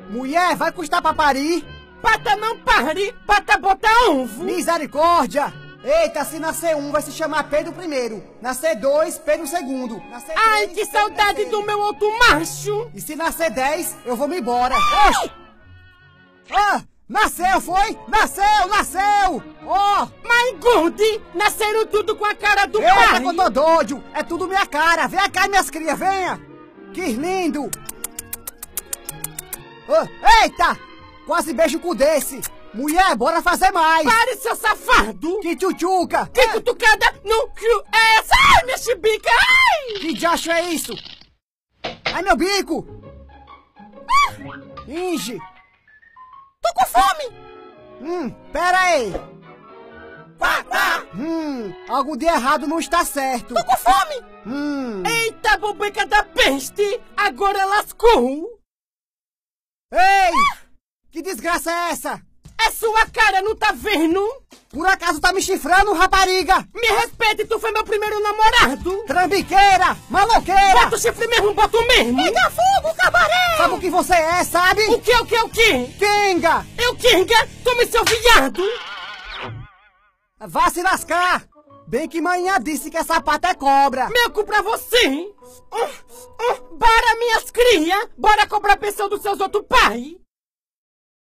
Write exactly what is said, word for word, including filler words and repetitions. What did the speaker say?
Mulher, vai custar pra parir? Pata não pare, pata bota ovo. Misericórdia! Eita, se nascer um, vai se chamar Pedro primeiro. Nascer dois, Pedro segundo. Nascer Ai, três, que Pedro saudade terceiro. do meu outro macho. E se nascer dez, eu vou me embora. Oxi! Ah, nasceu, foi? Nasceu, nasceu! Ó! Oh, My good, nasceram tudo com a cara do eita, pai. que eu tô doido! É tudo minha cara! Vem cá, minhas crias, venha! Que lindo! Oh, eita! Quase beijo com desse! Mulher, bora fazer mais! Pare, seu safado! Que tchutchuca! Que cutucada no cu é essa? Ai, minha chibica! Ai! Que diacho é isso? Ai, meu bico! Inge! Tô com fome! Hum, pera aí! Quá, quá. Hum, algo de errado não está certo! Tô com fome! Hum! Eita, bobeca da peste! Agora lascou! Ei! Que desgraça é essa? É sua cara, não tá vendo? Por acaso tá me chifrando, rapariga? Me respeite, tu foi meu primeiro namorado! Trambiqueira! Maloqueira! Bota o chifre mesmo, bota o mesmo! Pega fogo, cabaré! Sabe o que você é, sabe? O que, o que, o que? Kenga! Eu, Kenga? Tome seu viado! Vá se lascar! Bem que manhã disse que essa pata é cobra! Meu cu pra você! Uh, uh, bora, minhas cria! Bora cobrar a pensão dos seus outros pais!